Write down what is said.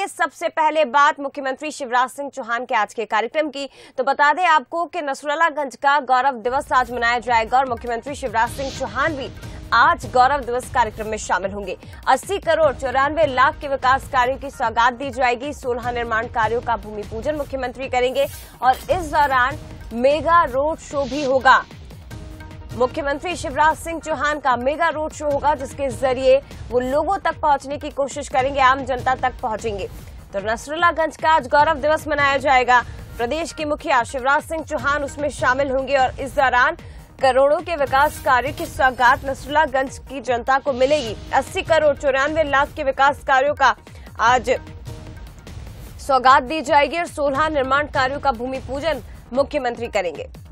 करेंगे सबसे पहले बात मुख्यमंत्री शिवराज सिंह चौहान के आज के कार्यक्रम की। तो बता दें आपको कि नसरुल्लागंज का गौरव दिवस आज मनाया जाएगा और मुख्यमंत्री शिवराज सिंह चौहान भी आज गौरव दिवस कार्यक्रम में शामिल होंगे। 80 करोड़ 94 लाख के विकास कार्यों की सौगात दी जाएगी। 16 निर्माण कार्यों का भूमि पूजन मुख्यमंत्री करेंगे और इस दौरान मेगा रोड शो भी होगा। मुख्यमंत्री शिवराज सिंह चौहान का मेगा रोड शो होगा, जिसके जरिए वो लोगों तक पहुंचने की कोशिश करेंगे, आम जनता तक पहुंचेंगे। तो नसरुल्लागंज का आज गौरव दिवस मनाया जाएगा। प्रदेश के मुखिया शिवराज सिंह चौहान उसमें शामिल होंगे और इस दौरान करोड़ों के विकास कार्यों की सौगात नसरुल्लागंज की जनता को मिलेगी। 80 करोड़ 94 लाख के विकास कार्यों का आज सौगात दी जाएगी और 16 निर्माण कार्यों का भूमि पूजन मुख्यमंत्री करेंगे।